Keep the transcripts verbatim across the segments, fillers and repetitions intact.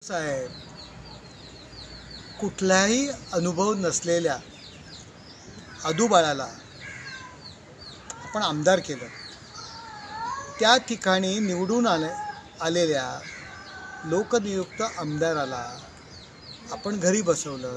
साहेब, कुठलाही अनुभव नसलेल्या आदूबाळाला आपण आमदार केलं. त्या ठिकाणी निवडून आले आलेल्या लोकनियुक्त आमदाराला आपण घरी बसवलं.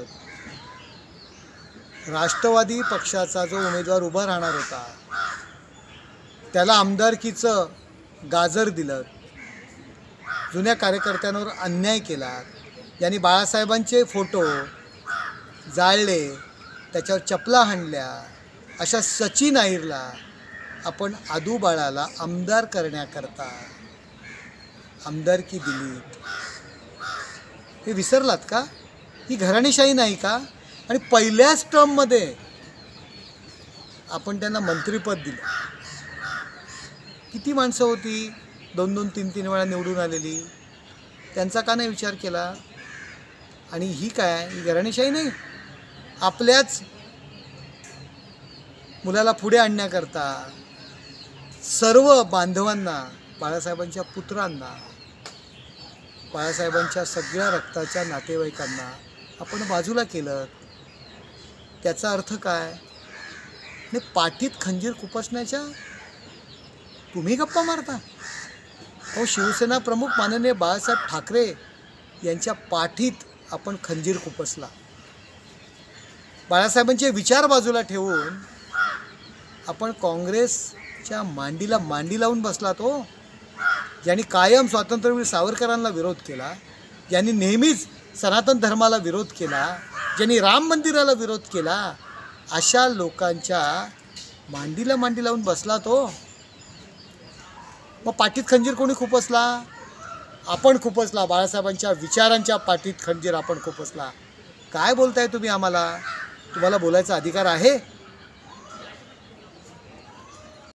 राष्ट्रवादी पक्षाचा जो उमेदवार उभा राहणार होता त्याला आमदारकीचं गाजर दिलं. जुन्या कार्यकर्त्यांवर अन्याय केला. यांनी बाळासाहेबांचे फोटो जाळले, त्याच्यावर चपला हाणल्या. अशा सचिन अहिरला आपण आदूबाळाला आमदार करण्याकरता आमदारकी दिली. हे विसरलात का? ही घराणेशाही नाही का? आणि पहिल्याच टर्ममध्ये आपण त्यांना मंत्रिपद दिलं. किती माणसं होती दोन दोन तीन तीन वेळा निवडून आलेली? त्यांचा का नाही विचार केला? आणि ही काय, ही घराणेशाही नाही? आपल्याच मुलाला पुढे आणण्याकरता सर्व बांधवांना, बाळासाहेबांच्या पुत्रांना, बाळासाहेबांच्या सगळ्या रक्ताच्या नातेवाईकांना आपण बाजूला केलं. त्याचा अर्थ काय? आणि पाठीत खंजीर खुपसण्याच्या तुम्ही गप्पा मारता. अहो, शिवसेना प्रमुख माननीय बाळासाहेब ठाकरे यांच्या पाठीत आपण खंजीर खुपसला. बाळासाहेबांचे विचार बाजूला ठेवून आपण काँग्रेसच्या मांडीला मांडी लावून बसला. तो ज्यांनी कायम स्वातंत्र्यवीर सावरकरांना विरोध केला, ज्यांनी नेहमीच सनातन धर्माला विरोध केला, ज्यांनी राम मंदिराला विरोध केला, अशा लोकांच्या मांडीला मांडी लावून बसला तो. मग पाठीत खंजीर कोणी खुपसला? आपण खुपसला. बाळासाहेबांच्या विचारांच्या पाठीत खंजीर आपण खुपसला. काय बोलताय तुम्ही? आम्हाला तुम्हाला बोलायचा अधिकार आहे?